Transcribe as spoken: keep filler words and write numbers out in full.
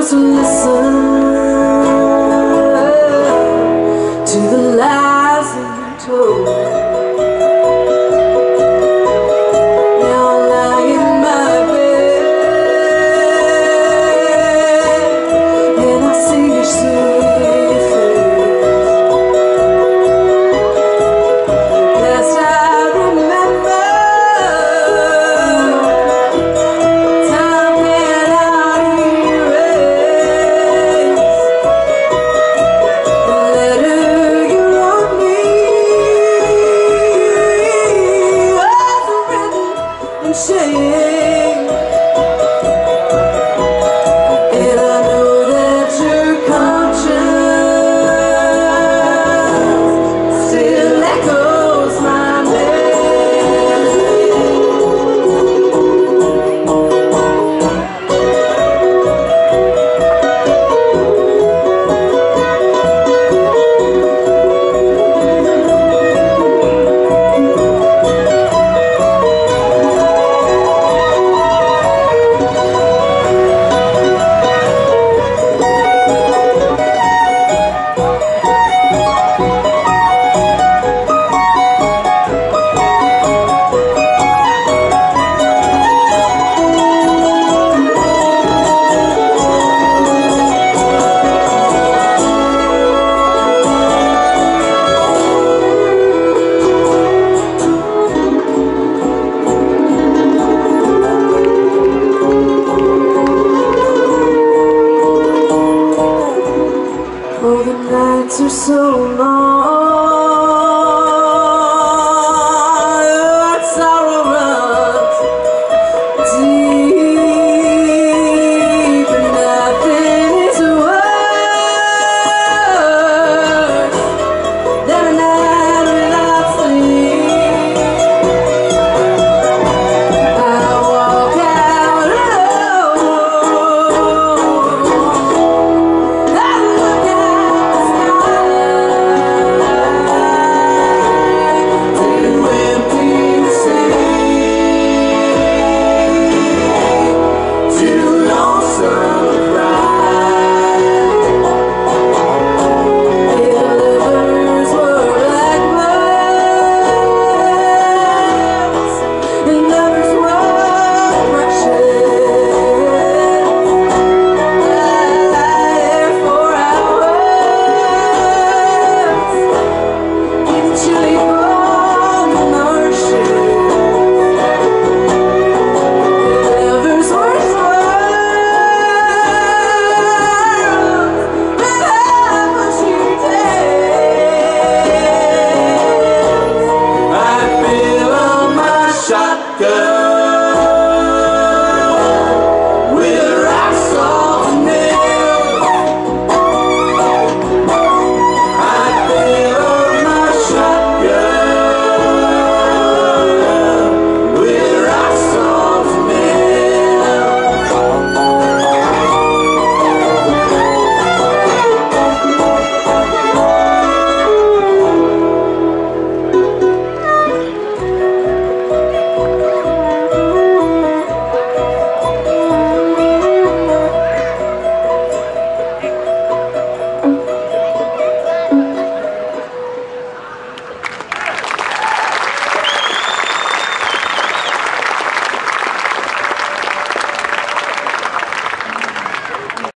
to listen to the lies that you told. Now I lie in my bed and I see your sweet face. Last I remember, time cannot erase the letter you wrote me. Was written in shame, and I know that your conscience still echoes my name. Oh, the nights are so long, your sorrow runs deep, and nothing is worse than a night without sleep. I walk out alone, I look at the sky, too empty to see, too lonesome to cry. The lovers were like birds, and lovers were precious. For hours in the chilly cold marshes, lovers were swirls with apple-tree days. I fill up my shotgun with rock salt and nails. I fill up my shotgun with rock salt and nails.